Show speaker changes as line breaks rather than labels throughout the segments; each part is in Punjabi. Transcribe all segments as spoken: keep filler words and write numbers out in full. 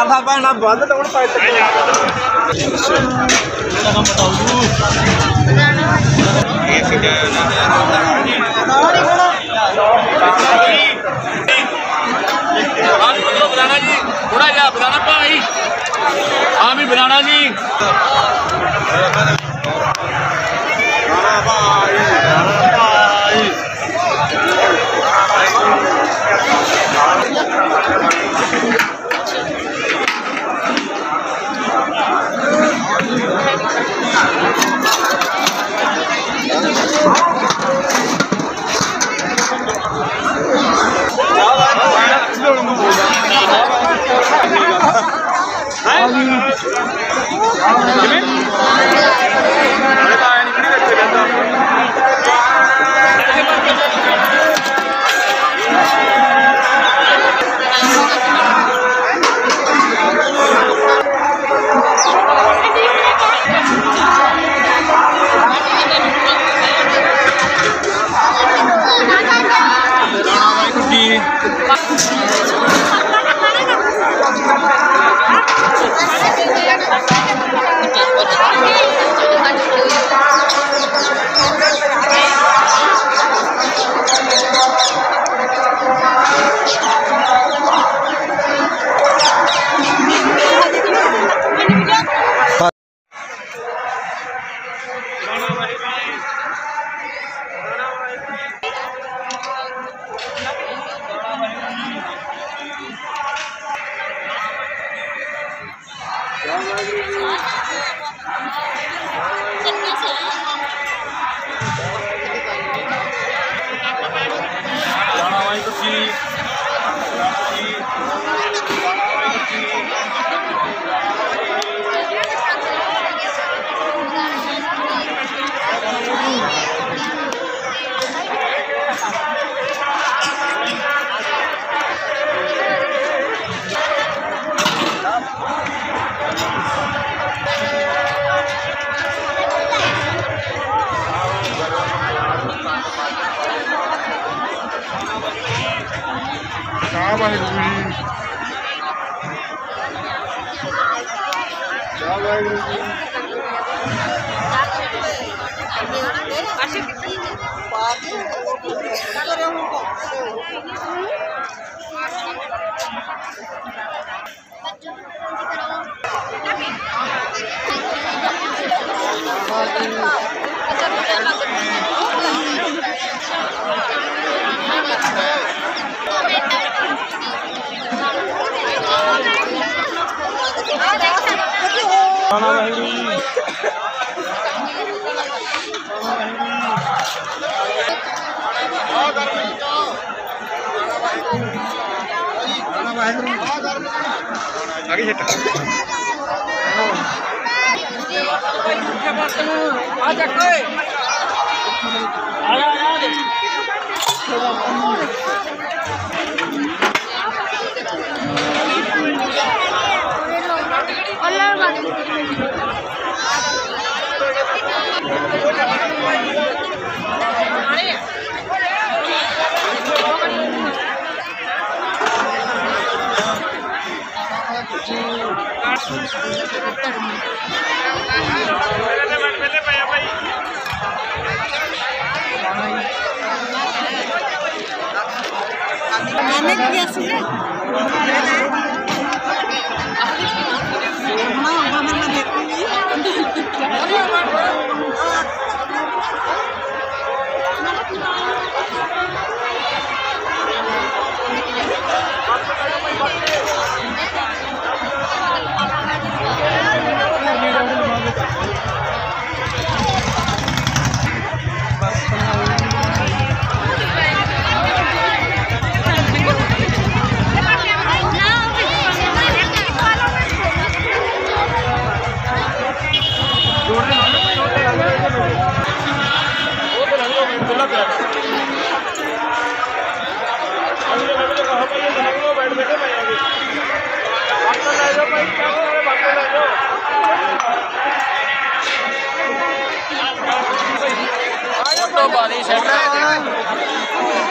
चार था पाए ना बंद तो पाए हम बताओ बनाना जी थोड़ा जा बनाना भाई हाँ भी बनाना जी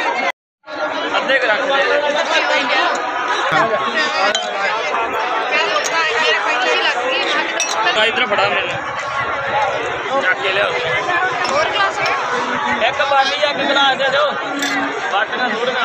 अद्धे रख
इधर फड़ा मैंने के लिया एक बाली एक गिलास दे दो बाटना थोड़ना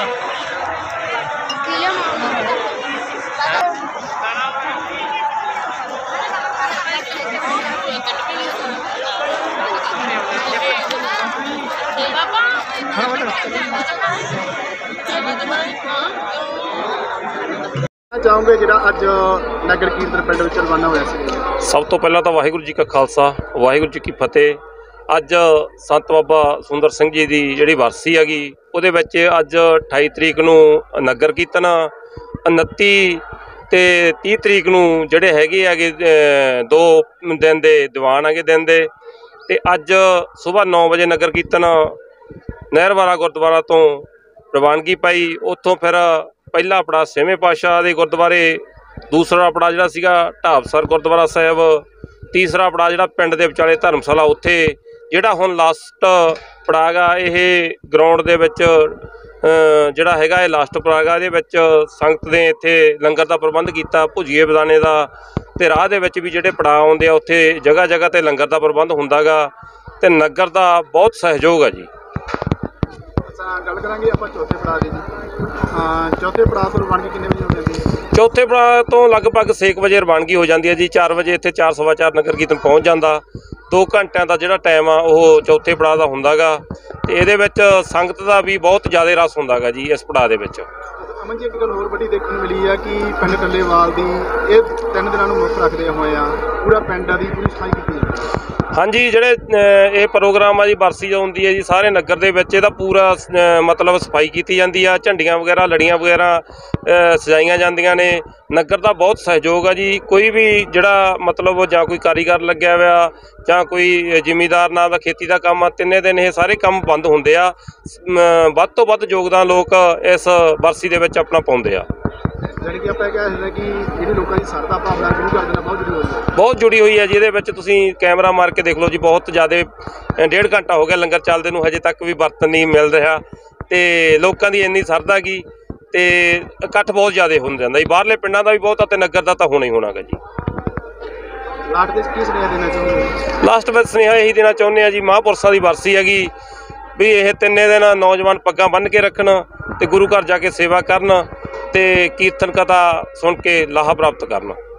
ਚਾਹੋਗੇ ਜਿਹੜਾ ਅੱਜ ਨਗਰ ਕੀਰਤਨ ਪਿੰਡ ਵਿੱਚ ਰਵਾਨਾ ਹੋਇਆ ਸੀ?
ਸਭ ਤੋਂ ਪਹਿਲਾਂ ਤਾਂ ਵਾਹਿਗੁਰੂ ਜੀ ਕਾ ਖਾਲਸਾ ਵਾਹਿਗੁਰੂ ਜੀ ਕੀ ਫਤਿਹ। ਅੱਜ ਸੰਤ ਬਾਬਾ ਸੁੰਦਰ ਸਿੰਘ ਜੀ ਦੀ ਜਿਹੜੀ ਵਰਸੀ ਹੈਗੀ ਉਹਦੇ ਵਿੱਚ ਅੱਜ ਅਠਾਈ ਤਰੀਕ ਨੂੰ ਨਗਰ ਕੀਰਤਨ, ਉਨੱਤੀ ਤੇ ਤੀਹ ਤਰੀਕ ਨੂੰ ਜਿਹੜੇ ਹੈਗੇ ਹੈਗੇ ਦੋ ਦਿਨ ਦੇ ਦੀਵਾਨ ਹੈਗੇ ਦਿਨ ਦੇ। ਤੇ ਅੱਜ ਸੁਬਾਹ ਨੌ ਵਜੇ ਨਗਰ ਕੀਰਤਨ ਨਹਿਰਵਾਲਾ ਗੁਰਦੁਆਰਾ ਤੋਂ ਰਵਾਨਗੀ ਪਾਈ। ਉੱਥੋਂ ਫਿਰ ਪਹਿਲਾ ਪੜਾਅ ਛੇਵੇਂ ਪਾਤਸ਼ਾਹ ਦੇ ਗੁਰਦੁਆਰੇ, ਦੂਸਰਾ ਪੜਾਅ ਜਿਹੜਾ ਸੀਗਾ ਢਾਬਸਰ ਗੁਰਦੁਆਰਾ ਸਾਹਿਬ, ਤੀਸਰਾ ਪੜਾਅ ਜਿਹੜਾ ਪਿੰਡ ਦੇ ਵਿਚਾਲੇ ਧਰਮਸ਼ਾਲਾ ਉੱਥੇ, ਜਿਹੜਾ ਹੁਣ ਲਾਸਟ ਪੜਾਅ ਗਾ ਇਹ ਗਰਾਊਂਡ ਦੇ ਵਿੱਚ ਜਿਹੜਾ ਹੈਗਾ ਇਹ ਲਾਸਟ ਪੜਾਅ ਗਾ। ਇਹਦੇ ਵਿੱਚ ਸੰਗਤ ਨੇ ਇੱਥੇ ਲੰਗਰ ਦਾ ਪ੍ਰਬੰਧ ਕੀਤਾ, ਭੁਜੀਏ ਬਦਾਨੇ ਦਾ, ਅਤੇ ਰਾਹ ਦੇ ਵਿੱਚ ਵੀ ਜਿਹੜੇ ਪੜਾਅ ਆਉਂਦੇ ਆ ਉੱਥੇ ਜਗ੍ਹਾ ਜਗ੍ਹਾ 'ਤੇ ਲੰਗਰ ਦਾ ਪ੍ਰਬੰਧ ਹੁੰਦਾ ਗਾ ਅਤੇ ਨਗਰ ਦਾ ਬਹੁਤ ਸਹਿਯੋਗ ਆ ਜੀ।
ਗੱਲ ਕਰਾਂਗੇ ਆਪਾਂ ਚੌਥੇ ਪੜਾਅ ਦੀ ਜੀ। ਹਾਂ, ਚੌਥੇ ਪੜਾਅ ਤੋਂ ਰਵਾਨਗੀ ਕਿੰਨੇ ਵਜੇ ਹੋ ਜਾਂਦੀ ਹੈ?
ਚੌਥੇ ਪੜਾਅ ਤੋਂ ਲਗਭਗ ਛੇ ਕੁ ਵਜੇ ਰਵਾਨਗੀ ਹੋ ਜਾਂਦੀ ਹੈ ਜੀ। ਚਾਰ ਵਜੇ ਇੱਥੇ ਚਾਰ ਸਵਾ ਚਾਰ ਨਗਰ ਕੀਰਤਨ ਪਹੁੰਚ ਜਾਂਦਾ। ਦੋ ਘੰਟਿਆਂ ਦਾ ਜਿਹੜਾ ਟਾਈਮ ਆ ਉਹ ਚੌਥੇ ਪੜਾਅ ਦਾ ਹੁੰਦਾ ਗਾ ਅਤੇ ਇਹਦੇ ਵਿੱਚ ਸੰਗਤ ਦਾ ਵੀ ਬਹੁਤ ਜ਼ਿਆਦਾ ਰਸ ਹੁੰਦਾ ਗਾ ਜੀ ਇਸ ਪੜਾਅ ਦੇ ਵਿੱਚ।
ਅਮਨ ਜੀ, ਇੱਕ ਗੱਲ ਹੋਰ ਵੱਡੀ ਦੇਖਣ ਨੂੰ ਮਿਲੀ ਆ ਕਿ ਪਿੰਡ ਟੱਲੇਵਾਲ ਦੀ ਇਹ ਤਿੰਨ ਦਿਨਾਂ ਨੂੰ ਮੁੱਖ ਰੱਖਦੇ ਹੋਏ ਆ ਪੂਰਾ ਪਿੰਡ ਦੀ ਪੂਰੀ ਸਫਾਈ ਕੀਤੀ ਜਾਂਦੀ ਹੈ।
ਹਾਂਜੀ, ਜਿਹੜੇ ਇਹ ਪ੍ਰੋਗਰਾਮ ਆ ਜੀ ਬਰਸੀ ਜੋ ਹੁੰਦੀ ਹੈ ਜੀ ਸਾਰੇ ਨਗਰ ਦੇ ਵਿੱਚ ਇਹਦਾ ਪੂਰਾ ਮਤਲਬ ਸਫਾਈ ਕੀਤੀ ਜਾਂਦੀ ਆ। ਝੰਡੀਆਂ ਵਗੈਰਾ ਲੜੀਆਂ ਵਗੈਰਾ ਸਜਾਈਆਂ ਜਾਂਦੀਆਂ ਨੇ। ਨਗਰ ਦਾ ਬਹੁਤ ਸਹਿਯੋਗ ਆ ਜੀ। ਕੋਈ ਵੀ ਜਿਹੜਾ ਮਤਲਬ ਜਾਂ ਕੋਈ ਕਾਰੀਗਰ ਲੱਗਿਆ ਹੋਇਆ ਜਾਂ ਕੋਈ ਜ਼ਿਮੀਂਦਾਰ ਨਾਲ ਦਾ ਖੇਤੀ ਦਾ ਕੰਮ ਆ, ਤਿੰਨੇ ਦਿਨ ਇਹ ਸਾਰੇ ਕੰਮ ਬੰਦ ਹੁੰਦੇ ਆ। ਵੱਧ ਤੋਂ ਵੱਧ ਯੋਗਦਾਨ ਲੋਕ ਇਸ ਬਰਸੀ ਦੇ ਵਿੱਚ ਆਪਣਾ ਪਾਉਂਦੇ ਆ।
ਜਾਣੀ ਕਿ ਆਪਾਂ ਇਹ ਕਹਿ ਸਕਦੇ ਕਿ ਜਿਹੜੀ ਲੋਕਾਂ ਦੀ ਸਰਦਾ ਭਾਵਨਾ ਸ਼ੁਰੂ ਕਰ ਦੇਣਾ ਬਹੁਤ ਜ਼ਰੂਰੀ ਹੋਈ ਹੈ
ਬਹੁਤ ਜੁੜੀ ਹੋਈ ਹੈ ਜੀ। ਇਹਦੇ ਵਿੱਚ ਤੁਸੀਂ ਕੈਮਰਾ ਮਾਰ ਕੇ ਦੇਖ ਲਓ ਜੀ, ਬਹੁਤ ਜ਼ਿਆਦਾ ਡੇਢ ਘੰਟਾ ਹੋ ਗਿਆ ਲੰਗਰ ਚੱਲਦੇ ਨੂੰ, ਹਜੇ ਤੱਕ ਵੀ ਬਰਤਨ ਨਹੀਂ ਮਿਲ ਰਿਹਾ ਅਤੇ ਲੋਕਾਂ ਦੀ ਇੰਨੀ ਸਰਦਾ ਗੀ ਅਤੇ ਇਕੱਠ ਬਹੁਤ ਜ਼ਿਆਦਾ ਹੋ ਜਾਂਦਾ ਜੀ। ਬਾਹਰਲੇ ਪਿੰਡਾਂ ਦਾ ਵੀ ਬਹੁਤ ਅਤੇ ਨਗਰ ਦਾ ਤਾਂ ਹੋਣਾ ਹੀ ਹੋਣਾ ਗਾ ਜੀ।
ਲਾਸਟ ਵਿੱਚ ਕੀ ਸੁਨੇਹਾ ਦੇਣਾ ਚਾਹੁੰਦੇ?
ਲਾਸਟ ਵਿੱਚ ਸੁਨੇਹਾ ਇਹੀ ਦੇਣਾ ਚਾਹੁੰਦੇ ਹਾਂ ਜੀ, ਮਹਾਂਪੁਰਸ਼ਾਂ ਦੀ ਵਰਸੀ ਹੈਗੀ ਵੀ ਇਹ ਤਿੰਨੇ ਦਿਨ ਨੌਜਵਾਨ ਪੱਗਾਂ ਬੰਨ੍ਹ ਕੇ ਰੱਖਣ ਅਤੇ ਗੁਰੂ ਘਰ ਜਾ ਕੇ ਸੇਵਾ ਕਰਨ ਅਤੇ ਕੀਰਤਨ ਕਥਾ ਸੁਣ ਕੇ ਲਾਹਾ ਪ੍ਰਾਪਤ ਕਰਨ।